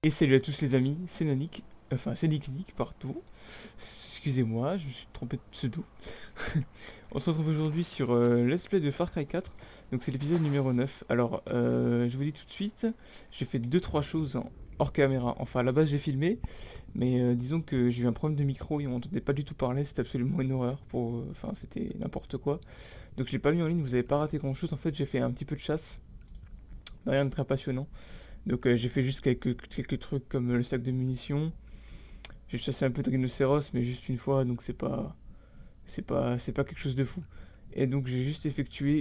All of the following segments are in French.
Et salut à tous les amis, c'est Nanik, enfin c'est Nick partout. Excusez-moi, je me suis trompé de pseudo. On se retrouve aujourd'hui sur Let's Play de Far Cry 4. Donc c'est l'épisode numéro 9. Alors je vous dis tout de suite, j'ai fait 2-3 choses hors caméra. Enfin à la base j'ai filmé, mais disons que j'ai eu un problème de micro et on n'entendait pas du tout parler, c'était absolument une horreur pour. Enfin c'était n'importe quoi. Donc je l'ai pas mis en ligne, vous avez pas raté grand chose. En fait j'ai fait un petit peu de chasse, rien de très passionnant. Donc j'ai fait juste quelques trucs comme le sac de munitions. J'ai chassé un peu de rhinocéros mais juste une fois donc c'est pas quelque chose de fou. Et donc j'ai juste effectué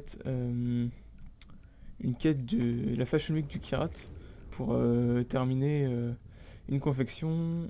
une quête de la Fashion Week du Kirat pour terminer une confection.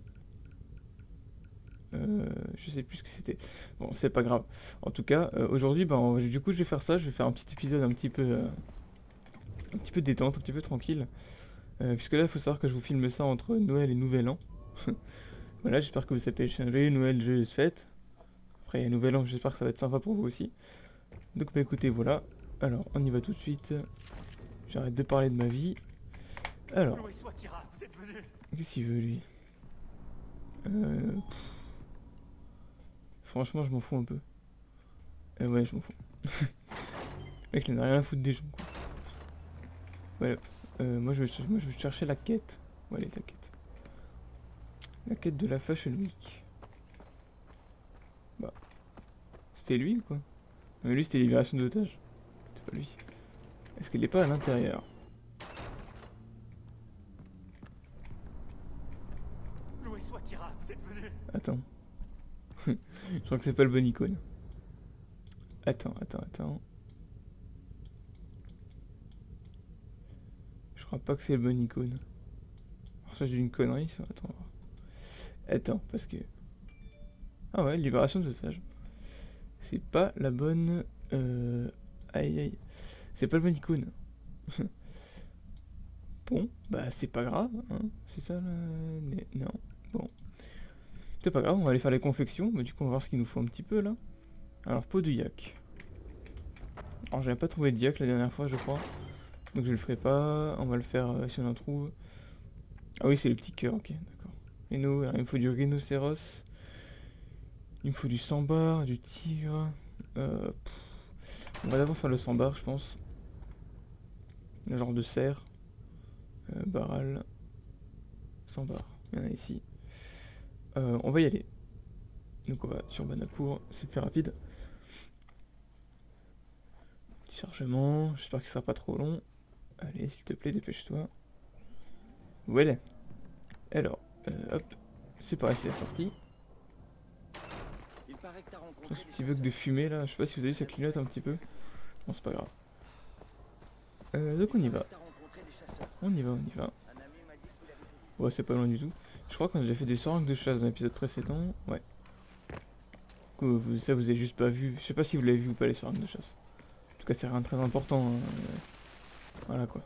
Je sais plus ce que c'était. Bon c'est pas grave. En tout cas aujourd'hui du coup je vais faire ça, je vais faire un petit épisode un petit peu détente, un petit peu tranquille. Puisque là il faut savoir que je vous filme ça entre Noël et Nouvel An. Voilà, j'espère que vous avez échangé, Noël, joyeuse fête. Après, Nouvel An, j'espère que ça va être sympa pour vous aussi. Donc, bah écoutez, voilà. Alors, on y va tout de suite. J'arrête de parler de ma vie. Alors, qu'est-ce qu'il veut, lui? Franchement, je m'en fous un peu. Ouais, je m'en fous. Le mec, il n'a rien à foutre des gens, quoi. Ouais, moi, je vais chercher la quête. Ouais, allez, la quête. La quête de la Fashion Week. Bah, c'était lui, quoi. Mais lui, c'était libération d'otages. C'est pas lui. Est-ce qu'il est pas à l'intérieur? Attends. Je crois que c'est pas le bon icône. Attends. Je crois pas que c'est le bon icône. Alors ça j'ai une connerie ça. Attends, parce que... Ah ouais, libération d'otages. C'est pas la bonne... Aïe. C'est pas le bon icône. Bon, bah c'est pas grave, hein. C'est ça là... Non, bon. C'est pas grave, on va aller faire les confections. Mais du coup on va voir ce qu'il nous faut un petit peu là. Alors, peau de yak. Alors j'avais pas trouvé de yak la dernière fois je crois. Donc je le ferai pas. On va le faire si on en trouve. Ah oui c'est le petit cœur, ok d'accord. Et nous, il me faut du rhinocéros. Il me faut du sambar, du tigre. On va d'abord faire le sambar je pense. Le genre de cerf. Baral. Sambar. Il y en a ici. On va y aller. Donc on va sur Banapour, c'est plus rapide. Petit chargement, j'espère qu'il sera pas trop long. Allez, s'il te plaît, dépêche-toi. Voilà. Alors, hop, c'est par ici la sortie. Ce petit bug de fumée là, je sais pas si vous avez vu, ça clignote un petit peu. Bon, c'est pas grave. Donc on y va. On y va. Ouais, c'est pas loin du tout. Je crois qu'on a déjà fait des seringues de chasse dans l'épisode précédent. Ouais. Ça vous avez juste pas vu. Je sais pas si vous l'avez vu ou pas les seringues de chasse. En tout cas, c'est rien de très important. Hein. Voilà quoi.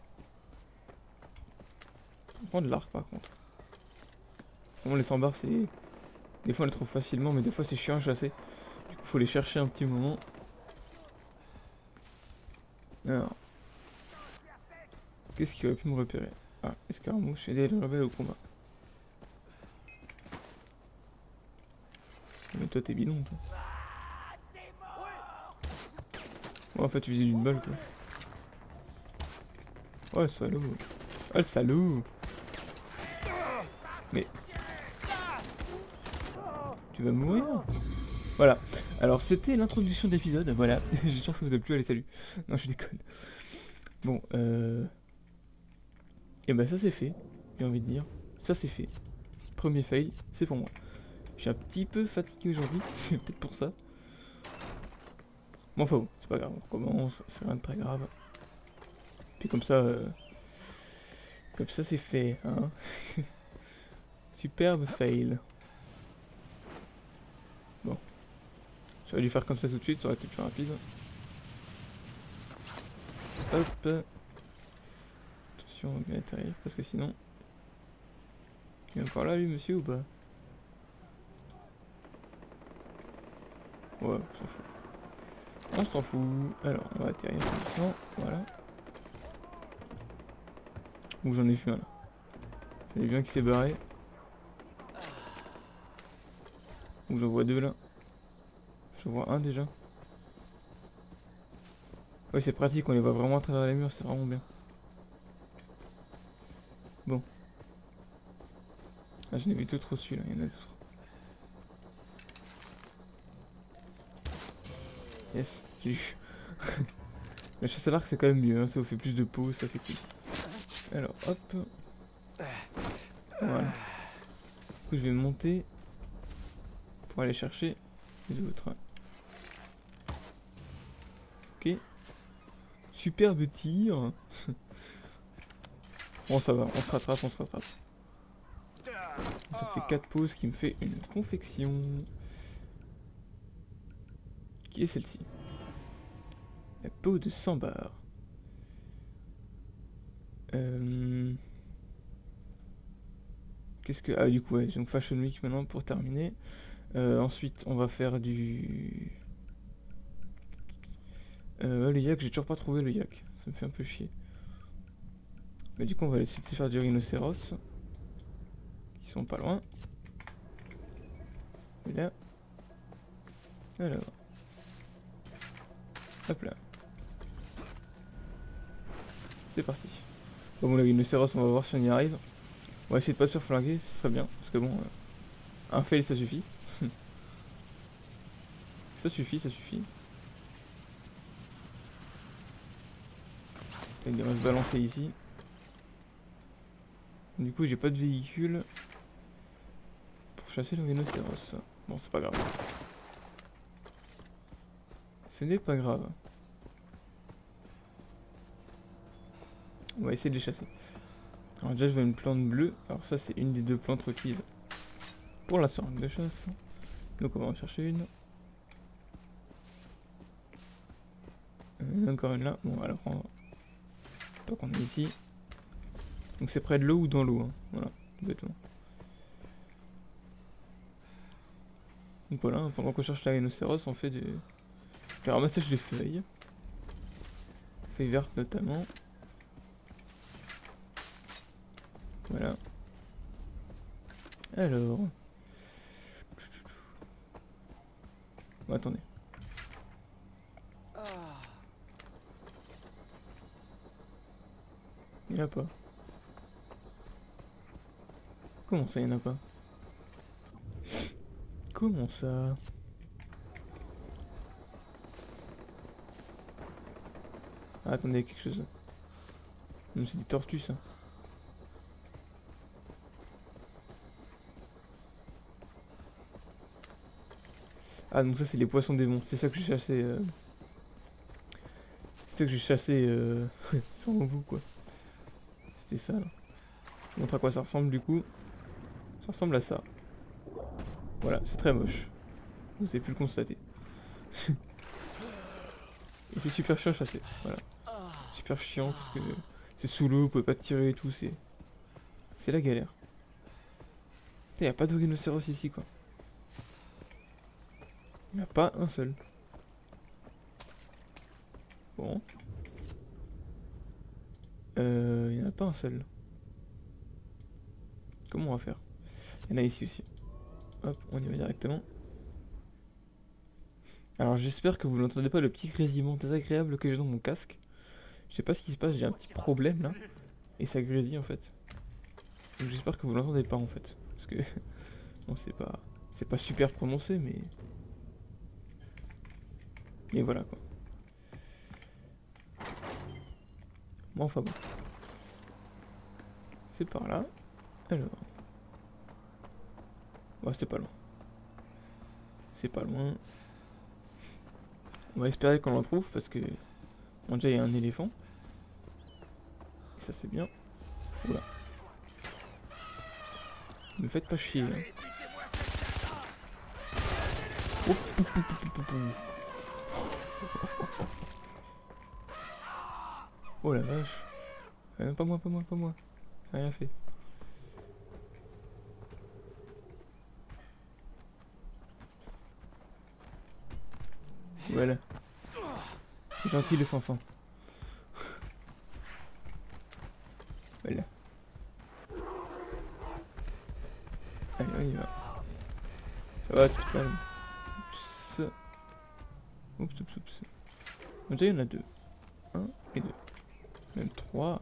On prend de l'arc par contre. Vraiment les sambars c'est... Des fois on les trouve facilement mais des fois c'est chiant à chasser. Du coup faut les chercher un petit moment. Alors. Qu'est-ce qui aurait pu me repérer? Ah, escarmouche, aider les rebelles au combat. Mais toi t'es bidon toi. Ouais, en fait tu visais d'une balle quoi. Oh le salaud. Oh le salaud. Mais... Tu vas mourir. Voilà. Alors c'était l'introduction d'épisode, voilà. J'espère que ça vous a plu, allez salut. Non je déconne. Bon et bah ça c'est fait, j'ai envie de dire. Ça c'est fait. Premier fail, c'est pour moi. Je suis un petit peu fatigué aujourd'hui, c'est peut-être pour ça. Bon enfin bon, c'est pas grave, on recommence, c'est rien de très grave. Puis comme ça c'est fait, hein. Superbe fail. Bon. J'aurais dû faire comme ça tout de suite, ça aurait été plus rapide. Hop. Attention, on va bien atterrir, parce que sinon... Il est encore là lui monsieur ou pas? Ouais, on s'en fout. On s'en fout. Alors, on va atterrir doucement, voilà. Ou j'en ai vu un là. Il y en a bien qui s'est barré. Donc j'en vois deux là. J'en vois un déjà. Ouais, c'est pratique, on les voit vraiment à travers les murs, c'est vraiment bien. Bon. Ah, je n'ai vu tout trop dessus là, il y en a d'autres. Yes, j'ai eu. La chasse à l'arc c'est quand même mieux, hein, ça vous fait plus de peau, ça c'est cool. Alors hop. Voilà. Du coup je vais monter pour aller chercher les autres. Ok. Superbe tir. Bon ça va, on se rattrape, on se rattrape. Ça fait 4 pauses qui me fait une confection. Qui est celle-ci? La peau de Sambar. Qu'est-ce que... Ah du coup ouais, donc Fashion Week maintenant pour terminer. Ensuite on va faire du... le yak, j'ai toujours pas trouvé le yak. Ça me fait un peu chier. Mais du coup on va essayer de se faire du rhinocéros. Ils sont pas loin. Et là. Alors. Hop là. C'est parti. Bon le rhinocéros on va voir si on y arrive. On va essayer de pas se faire flinguer, ce serait bien. Parce que bon, un fail ça suffit. Ça suffit, ça suffit. Il va se balancer ici. Du coup j'ai pas de véhicule pour chasser le rhinocéros. Bon c'est pas grave. Ce n'est pas grave. On va essayer de les chasser. Alors déjà je vois une plante bleue. Alors ça c'est une des deux plantes requises pour la seringue de chasse. Donc on va en chercher une. Encore une là. Bon on va la prendre. Tant qu'on est ici. Donc c'est près de l'eau ou dans l'eau. Hein. Voilà, tout bêtement. Donc voilà, pendant qu'on cherche la rhinocéros, on fait du ramassage des feuilles. Feuilles vertes notamment. Voilà. Alors. Bon, attendez. Il n'y en a pas. Comment ça, il n'y en a pas? Comment ça? Ah, attendez, il y a quelque chose. Non, c'est des tortues, ça. Ah, donc ça, c'est les poissons démons. C'est ça que j'ai chassé. C'est ça que j'ai chassé sans vous, quoi. C'était ça, là. Je vous montre à quoi ça ressemble, du coup. Ça ressemble à ça. Voilà, c'est très moche. Vous avez pu le constater. Et c'est super chiant à chasser, voilà. Super chiant parce que c'est sous l'eau, vous pouvez pas tirer et tout, c'est la galère. Il n'y a pas de rhinocéros ici quoi. Il n'y en a pas un seul. Bon. Il n'y en a pas un seul. Comment on va faire? Il y en a ici aussi. Hop, on y va directement. Alors j'espère que vous n'entendez pas le petit grésillement désagréable que j'ai dans mon casque. Je sais pas ce qui se passe, j'ai un petit problème là. Et ça grésille en fait. Donc j'espère que vous l'entendez pas en fait. Parce que bon c'est pas super prononcé mais. Mais voilà quoi. Bon enfin bon. C'est par là. Alors. Ouais c'est pas loin. C'est pas loin. On va espérer qu'on en trouve parce que bon, déjà il y a un éléphant. Et ça c'est bien. Oula. Ne faites pas chier. Hein. Oh, pou, pou, pou, pou, pou, pou. Oh la vache. Pas moi, pas moi, pas moi. Rien fait. Voilà. C'est gentil le fanfan. Voilà. Ça va, tout calme. Oups. Oups, oups, oups. Déjà, il y en a deux. Un et deux. Même trois.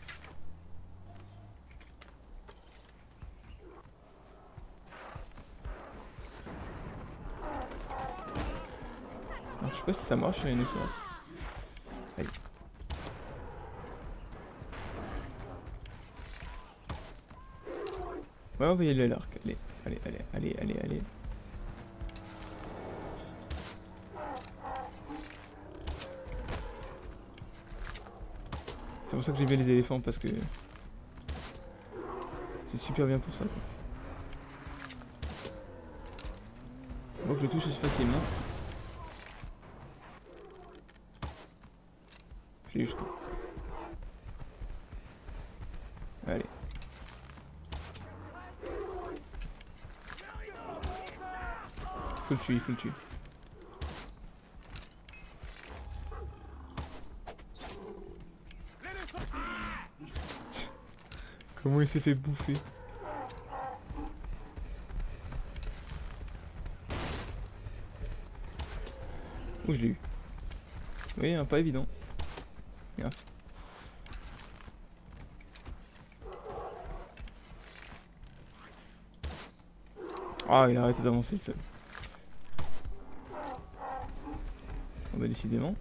Alors, je sais pas si ça marche sur les rhinocéros. Aïe. Ouais, on va y aller à l'arc. Allez, allez, allez, allez, allez, allez. C'est pour ça que j'aime bien les éléphants, parce que c'est super bien pour ça, quoi. On voit que je le touche assez facilement. Je l'ai eu, je crois. Allez. Faut le tuer, il faut le tuer. Comment il s'est fait bouffer? Oh, je l'ai eu. Oui, hein, pas évident. Merci. Ah, il a arrêté d'avancer le seul. On va décidément.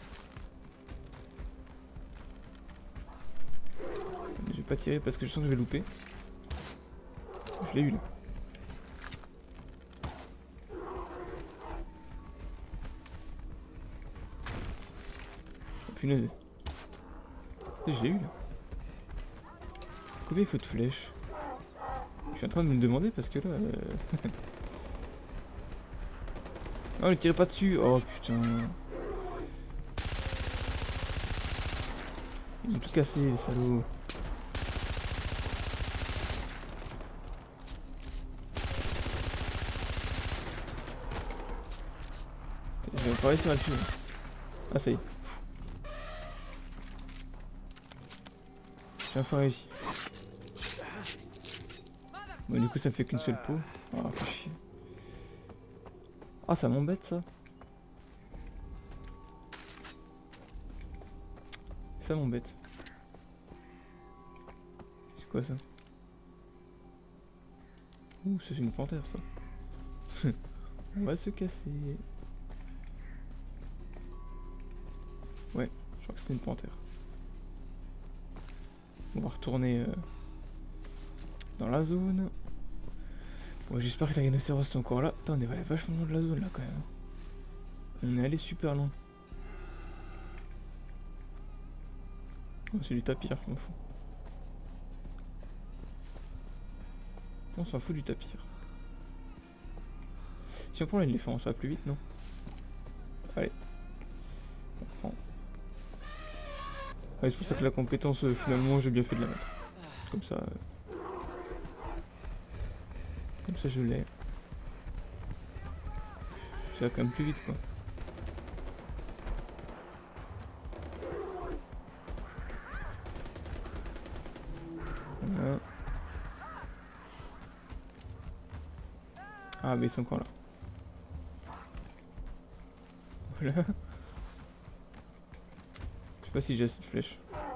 Je vais pas tirer parce que je sens que je vais louper. Je l'ai eu là. Oh, punaise. Je l'ai eu là. Combien il faut de flèches? Je suis en train de me le demander parce que là... Oh, ne tirez pas dessus. Oh putain. Ils ont tout cassé les salauds. Je vais pas réussir à le tuer. Ah ça y est. J'ai enfin réussi. Bon du coup ça fait qu'une seule peau. Ah fait chier. Ah ça m'embête ça. Ça m'embête. C'est quoi ça? Ouh c'est une panthère ça. On va se casser. Ouais, je crois que c'était une panthère. On va retourner dans la zone. Bon, j'espère que les rhinocéros sont encore là. Putain, on est allé vachement loin de la zone là quand même. On est allé super loin. Oh, c'est du tapir, je m'en fous. On s'en fout du tapir. Si on prend l'éléphant, ça va plus vite, non? Allez. On prend. Ah, c'est pour ça que la compétence, finalement, j'ai bien fait de la mettre. Comme ça... Comme ça, je l'ai. Ça va quand même plus vite, quoi. Voilà. Ah, mais ils sont encore là. Voilà. Je sais pas si j'ai assez de flèches.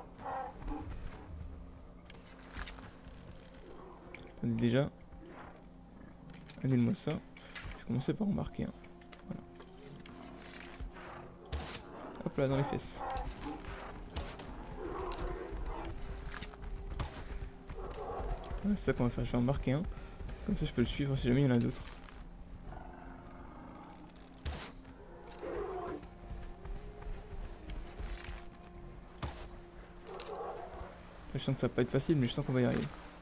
Attendez déjà. Allez-moi ça. Je vais commencer par en marquer un. Voilà. Hop là, dans les fesses. Voilà, c'est ça qu'on va faire. Je vais en marquer un. Comme ça, je peux le suivre si jamais il y en a d'autres. Je sens que ça va pas être facile, mais je sens qu'on va y arriver.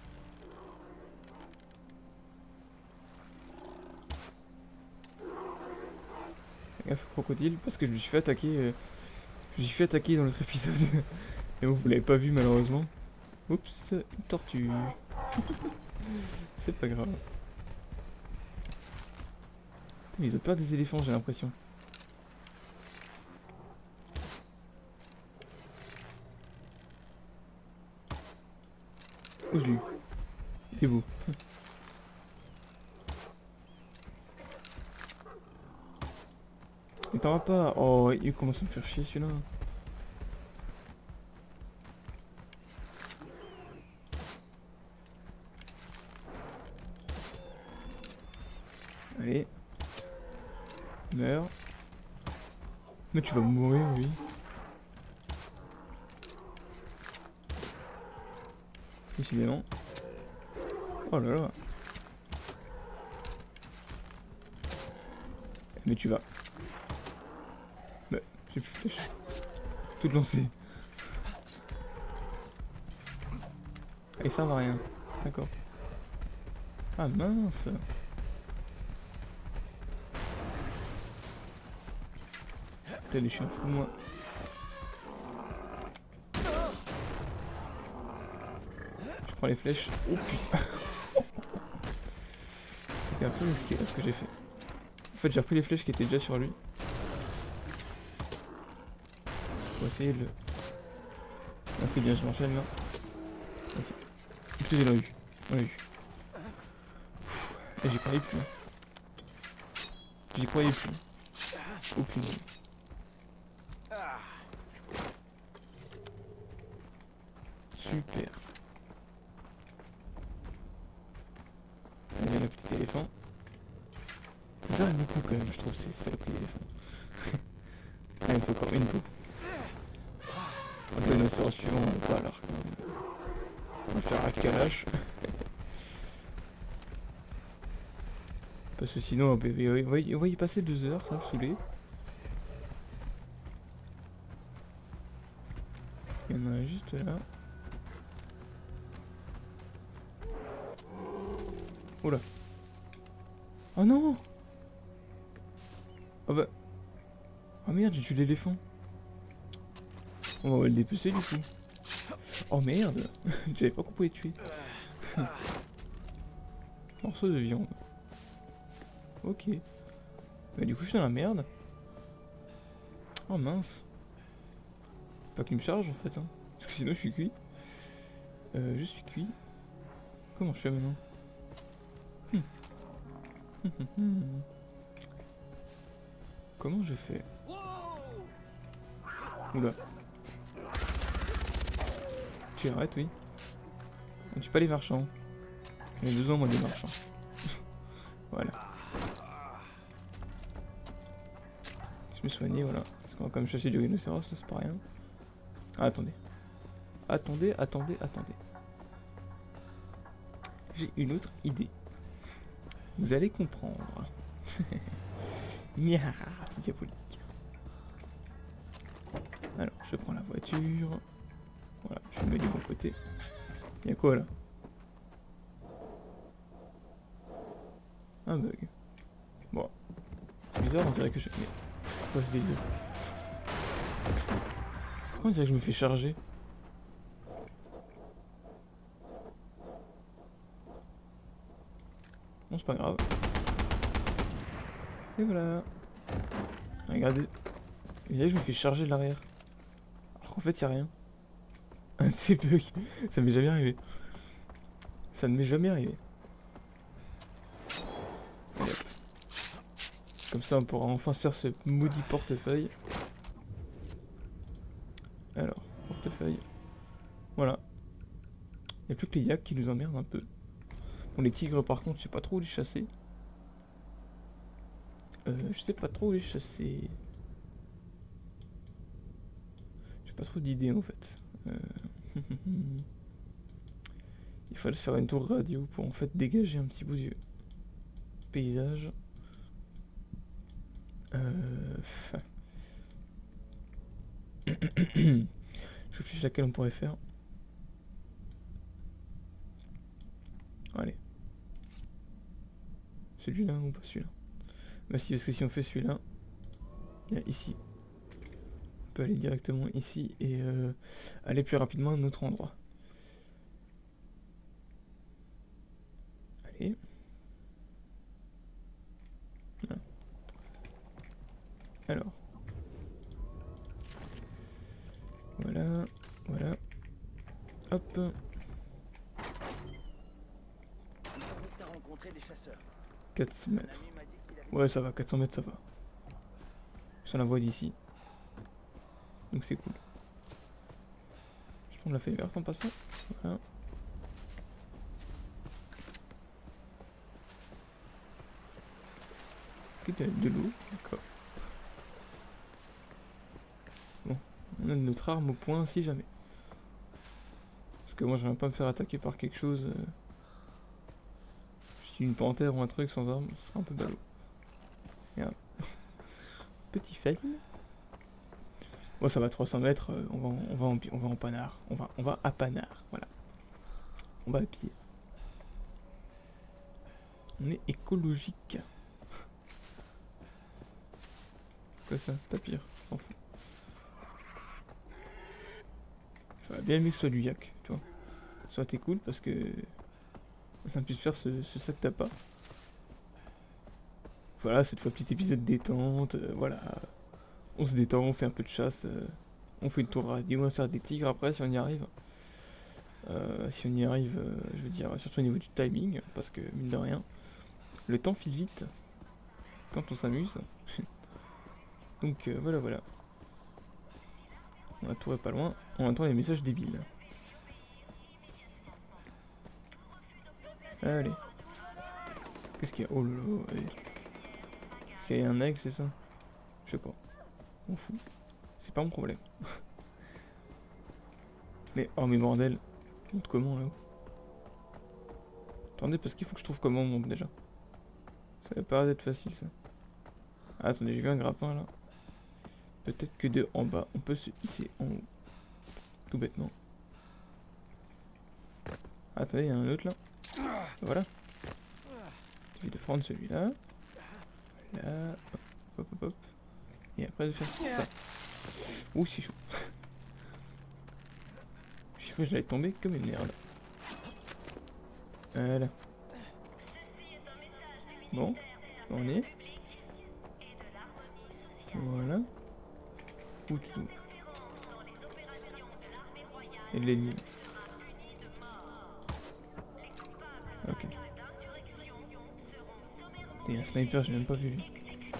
Fais gaffe au crocodile, parce que je me suis fait attaquer. Je me suis fait attaquer dans l'autre épisode. Et vous l'avez pas vu malheureusement. Oups, une tortue. C'est pas grave. Ils ont peur des éléphants, j'ai l'impression. Oh, je l'ai eu. Il est beau. Mais t'en vas pas. Oh, il commence à me faire chier celui-là. Allez. Meurs. Mais tu vas mourir, oui. Décidément. Oh là là. Mais tu vas. Mais j'ai plus de flèche. Tout lancé. Et ça va rien. D'accord. Ah mince. Putain, les chiens fous moi. Je prends les flèches. Oh putain. C'était un peu risqué là, ce que j'ai fait. En fait j'ai repris les flèches qui étaient déjà sur lui. Pour essayer de le... Ah c'est bien, je m'enchaîne là. Putain j'ai eu. On l'a eu. Et j'y croyais plus. J'y croyais plus. Aucune. Super. Allez le petit éléphant. Ça vaut beaucoup quand même, je trouve, c'est ça le petit éléphant. Allez, il faut encore une peau. Le rhinocéros suivant, on va pas alors. On va faire un calache. Parce que sinon, on va y passer 2 heures, ça me saouler. Il y en a un juste là. Oula. Oh non. Oh bah. Oh merde, j'ai tué l'éléphant. On va le dépecer du coup. Oh merde. J'avais pas qu'on pouvait tuer. Morceau de viande. Ok. Bah du coup je suis dans la merde. Oh mince. Pas qu'il me charge en fait hein. Parce que sinon je suis cuit. Je suis cuit. Comment je fais maintenant? Comment je fais? Oula. Tu arrêtes oui. On tue pas les marchands. On a besoin moi des marchands. Voilà. Je me soigner voilà. Parce qu'on va quand même chasser du rhinocéros, ça c'est pas rien. Ah attendez. Attendez. J'ai une autre idée. Vous allez comprendre. Nya, c'est diabolique. Alors, je prends la voiture. Voilà, je me mets du bon côté. Il y a quoi là? Un bug. Bon. C'est bizarre, on dirait que je... Mais c'est quoi ce délire? Pourquoi on dirait que je me fais charger? Bon, c'est pas grave. Et voilà. Regardez. Et là, je me fais charger de l'arrière. Alors qu'en fait, y a rien. Un de ces bugs. Ça m'est jamais arrivé. Ça ne m'est jamais arrivé. Allez, hop. Comme ça, on pourra enfin se faire ce maudit portefeuille. Alors, portefeuille. Voilà. Il n'y a plus que les yaks qui nous emmerdent un peu. Bon, les tigres, par contre, je sais pas trop où les chasser. Je sais pas trop où les chasser. J'ai pas trop d'idées en fait. Il fallait se faire une tour radio pour en fait dégager un petit bout du paysage. Je réfléchis laquelle on pourrait faire. Allez. Celui-là ou pas celui-là? Bah si, parce que si on fait celui-là, il y a ici. On peut aller directement ici et aller plus rapidement à un autre endroit. Allez. Voilà. Alors. Voilà. Hop. T'as rencontré des chasseurs. 400 mètres. Ouais, ça va, 400 mètres, ça va. sur la voie d'ici. Donc c'est cool. Je prends la feuille verte en passant. Voilà. Ok, de l'eau, d'accord. Bon, on a notre arme au point si jamais. Parce que moi j'aimerais pas me faire attaquer par quelque chose. Je suis une panthère ou un truc sans arme, ce serait un peu ballot. Regarde. Petit fail. Bon ça va 300 mètres, on va en panard. On va à panard, voilà. On va à pied. On est écologique. Quoi ça? Pas pire, s'en fout. J'aurais bien aimé que ce soit du yak, tu vois. Ça aurait été cool parce que ça puisse faire ce sac t'as pas. Voilà, cette fois petit épisode détente, voilà. On se détend, on fait un peu de chasse, on fait une tour radio, on va faire des tigres après si on y arrive. Si on y arrive, je veux dire, surtout au niveau du timing, parce que mine de rien, le temps file vite quand on s'amuse. Donc voilà, voilà. La tour est pas loin, on entend les messages débiles. Allez. Qu'est-ce qu'il y a? Oh là là, allez. Est-ce qu'il y a un egg, c'est ça? Je sais pas. On fout. C'est pas mon problème. Mais, oh mais bordel. On monte comment là-haut? Attendez, parce qu'il faut que je trouve comment on monte déjà. Ça va pas être facile ça. Ah, attendez, j'ai vu un grappin là. Peut-être que de en bas, on peut se hisser en haut. Tout bêtement. Ah, attendez, il y a un autre là. Voilà. Je vais prendre celui-là. Là. Hop, hop, hop. Et après de faire ça. Ouh, c'est chaud. Je crois que j'allais tomber comme une merde. Voilà. Bon, on est. Voilà. Où tout. Et l'ennemi. Ok. Et un sniper, j'ai même pas vu lui.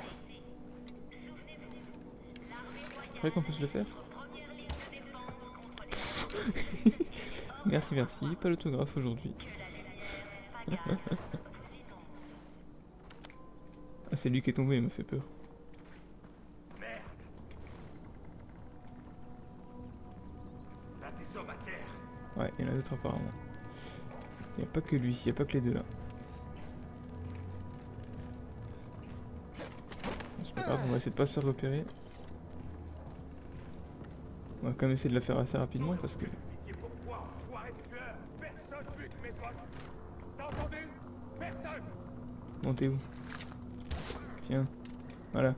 C'est vrai qu'on peut se le faire. Merci, merci. Pas l'autographe aujourd'hui. Ah, c'est lui qui est tombé, il m'a fait peur. Ouais, il y en a d'autres apparemment. Il n'y a pas que lui, il n'y a pas que les deux là. Bon, c'est pas grave, on va essayer de pas se faire repérer. On va quand même essayer de la faire assez rapidement parce que... Bon, t'es où? Tiens, voilà.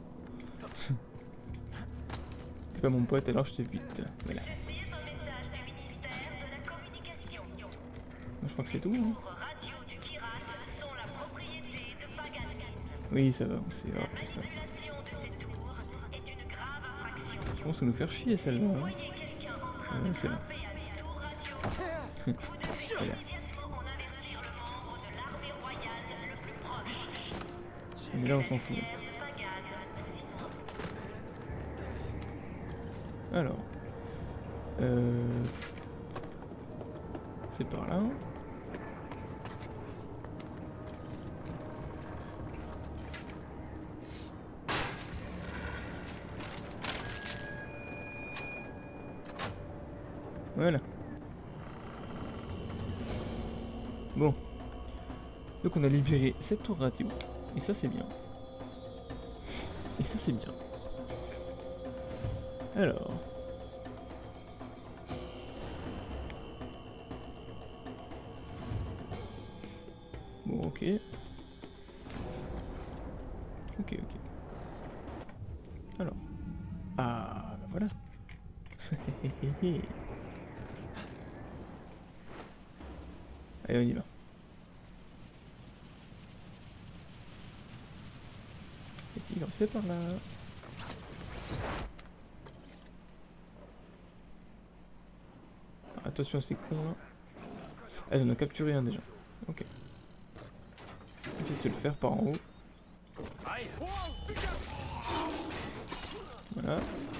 T'es pas mon pote alors je t'évite. Voilà. Je crois que c'est tout, hein. Oui, ça va, c'est grave, putain. Je pense nous faire chier celle-là. Hein. Ouais, c'est là. Voilà. Mais là on s'en fout. Alors. C'est par là. Voilà. Bon. Donc on a libéré cette tour radio. Et ça c'est bien. Et ça c'est bien. Alors. Bon, ok. Ok, ok. Alors. Ah, bah voilà. Allez, on y va. Les tigres, c'est par là. Attention à ces cons là. Ah, j'en ai capturé un déjà. Ok. Essayer de se le faire par en haut. Voilà.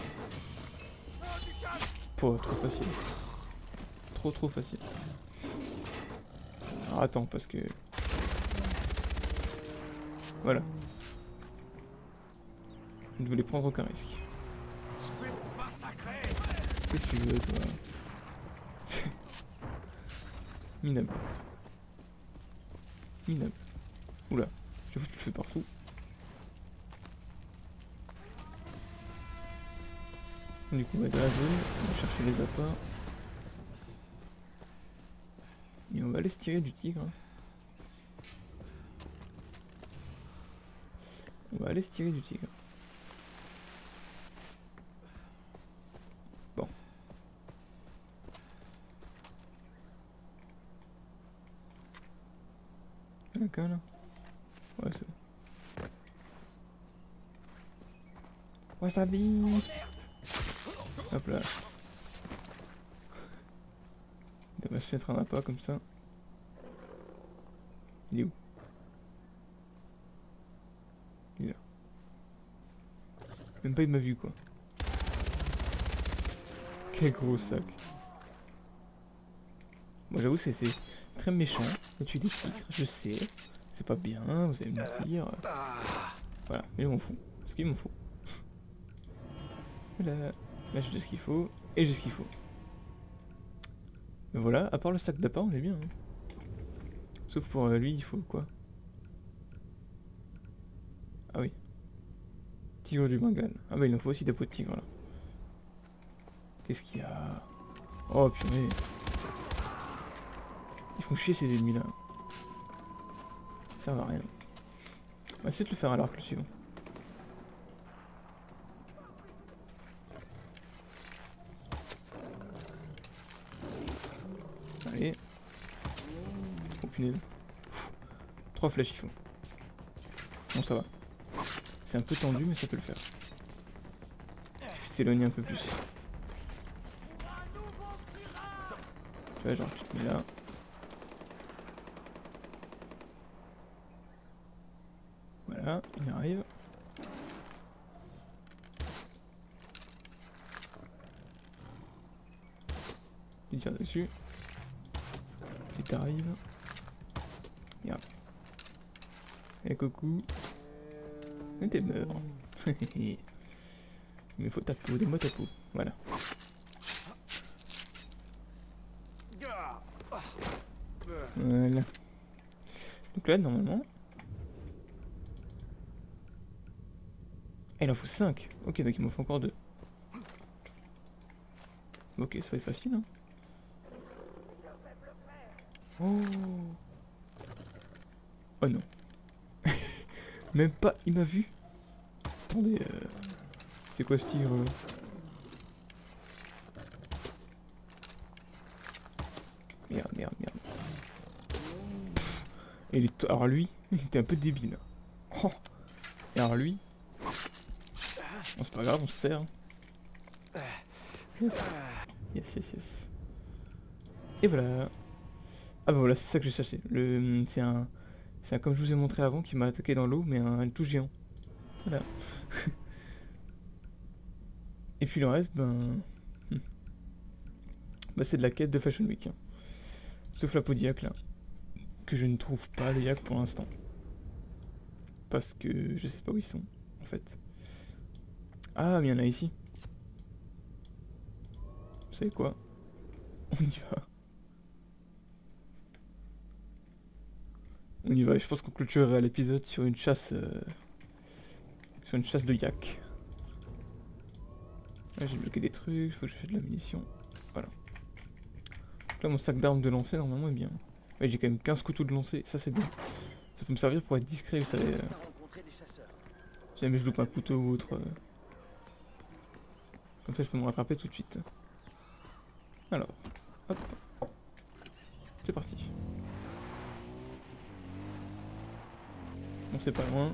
Trop facile. Trop facile. Alors attends, parce que... Voilà. Je ne voulais prendre aucun risque. Qu'est-ce que tu veux, toi? Minable. Minable. Oula, j'avoue que tu le fais partout. Du coup, on va dans la zone, on va chercher les appâts. Et on va aller se tirer du tigre. On va aller se tirer du tigre. Bon. Il y en a qu'un là? Ouais, c'est bon. Wasabi! Hop là. Il va se mettre un appât comme ça. Il est où? Il est là. Même pas il m'a vu quoi. Quel gros sac. Moi j'avoue c'est très méchant de tuer des tigres, je sais. C'est pas bien, vous allez me dire. Voilà, mais je m'en fous. Parce qu'il m'en faut. Voilà. Là j'ai ce qu'il faut. Et j'ai ce qu'il faut. Mais voilà, à part le sac d'appât on est bien. Hein. Sauf pour lui il faut quoi? Ah oui. Tigre du Bengale. Ah bah il en faut aussi des pots de tigre là. Qu'est-ce qu'il y a? Oh purée. Ils font chier ces ennemis là. Ça va rien. On va essayer de le faire à l'arc le suivant. Allez. Oh punaise. 3 flèches il faut. Bon ça va. C'est un peu tendu mais ça peut le faire. Il suffit de s'éloigner un peu plus. Tu vois genre tu te mets là. Voilà, il arrive. Il tire dessus. Il t'arrive. Regarde. Et coucou. Et t'es mort. Il me faut ta peau, donne-moi ta peau. Voilà. Voilà. Donc là, normalement... il en faut 5. Ok, donc il m'en faut encore 2. Ok, ça va être facile, hein. Oh. Oh non. Même pas, il m'a vu. Attendez, c'est quoi ce tigre là? Merde. Pff. Et alors lui, il était un peu débile. Oh. Et alors lui... Bon, c'est pas grave, on se sert. Yes. Et voilà. Ah bah voilà, c'est ça que j'ai cherché. C'est un comme je vous ai montré avant qui m'a attaqué dans l'eau, mais un tout géant. Voilà. Et puis le reste, ben... bah c'est de la quête de Fashion Week. Hein. Sauf la peau d'Yak là. Que je ne trouve pas les Yak pour l'instant. Parce que je sais pas où ils sont, en fait. Ah, mais il y en a ici. Vous savez quoi? On y va. On y va, je pense qu'on clôturera l'épisode sur une chasse... sur une chasse de yak. Là j'ai bloqué des trucs, faut que je fasse de la munition. Voilà. Donc là mon sac d'armes de lancer normalement est bien. Ouais, j'ai quand même 15 couteaux de lancer, ça c'est bien. Ça peut me servir pour être discret, vous savez. Si jamais je loupe un couteau ou autre. Comme ça je peux me rattraper tout de suite. Alors, hop. C'est parti. Bon c'est pas loin.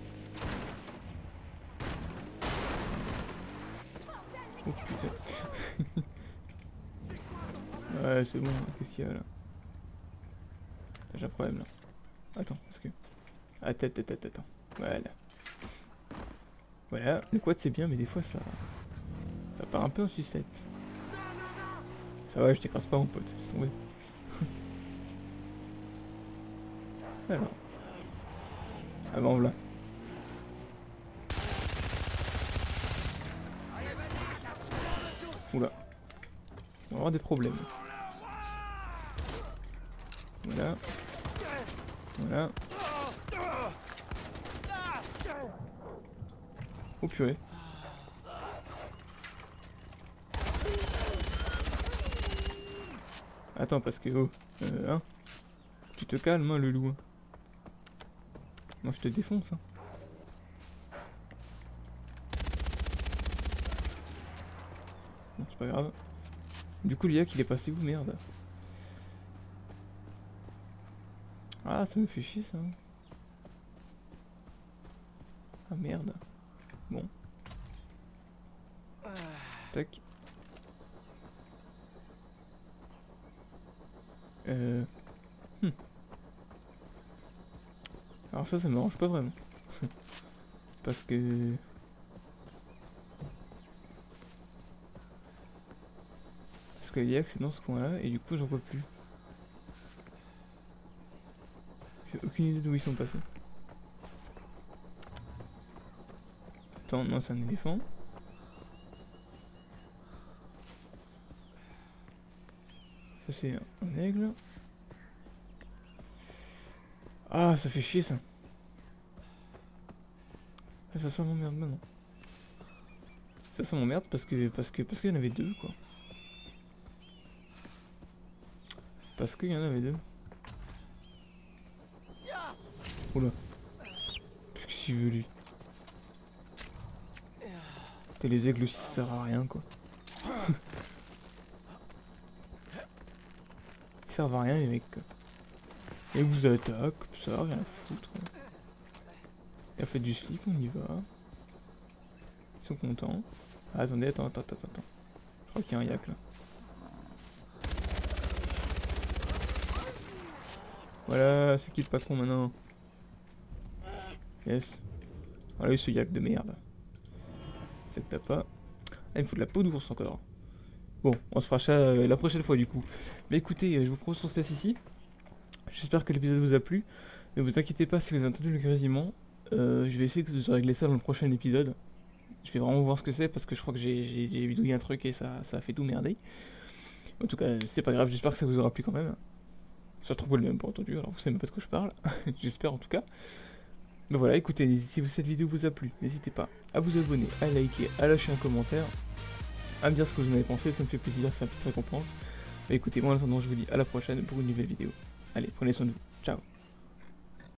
Oh putain. Ouais c'est bon, qu'est-ce qu'il y a là? J'ai un problème là. Attends, parce que... Ah attends. Voilà. Voilà, le quad c'est bien mais des fois ça part un peu en sucette. Ça va, je t'écrase pas mon pote, laisse tomber. Alors. Ah bon voilà. Oula. On va avoir des problèmes. Voilà. Voilà. Oh purée. Attends parce que oh. Hein. Tu te calmes hein, le loup. Moi je te défonce hein. Non c'est pas grave. Du coup l'IAC il est passé où merde? Ah ça me fait chier ça. Ah merde. Bon. Tac. Alors ça m'arrange pas vraiment. Parce que... Parce que l'IAC c'est dans ce coin là et du coup j'en vois plus. J'ai aucune idée d'où ils sont passés. Attends, non c'est un éléphant. Ça c'est un aigle. Ah ça fait chier ça. Ah, ça m'emmerde maintenant. Ça m'emmerde parce qu'il y en avait deux quoi. Parce qu'il y en avait deux. Oula. Qu'est-ce qu'il veut lui? Et les aigles aussi ça sert à rien quoi. Ils servent à rien les mecs quoi. Et vous attaquent, ça rien à foutre. Il a fait du slip, on y va. Ils sont contents. Ah, attendez, attends. Je crois qu'il y a un yak là. Voilà, c'est qui le patron maintenant? Yes. Voilà ce yak de merde. C'est que t'as pas. Ah, il me faut de la peau d'ours encore. Bon, on se fera ça la prochaine fois du coup. Mais écoutez, je vous propose qu'on se laisse ici. J'espère que l'épisode vous a plu. Ne vous inquiétez pas si vous avez entendu le grésillement. Je vais essayer de régler ça dans le prochain épisode. Je vais vraiment voir ce que c'est parce que je crois que j'ai bidouillé un truc et ça a fait tout merder. En tout cas, c'est pas grave, j'espère que ça vous aura plu quand même. Ça se trouve le même pas entendu, alors vous savez même pas de quoi je parle. J'espère en tout cas. Mais voilà, écoutez, si cette vidéo vous a plu, n'hésitez pas à vous abonner, à liker, à lâcher un commentaire, à me dire ce que vous en avez pensé, ça me fait plaisir, c'est une petite récompense. Mais écoutez, moi en attendant, je vous dis à la prochaine pour une nouvelle vidéo. Allez, prenez soin de vous. Ciao.